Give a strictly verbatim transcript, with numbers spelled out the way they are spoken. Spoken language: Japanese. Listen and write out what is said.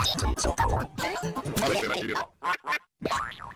まだしてない、入れた。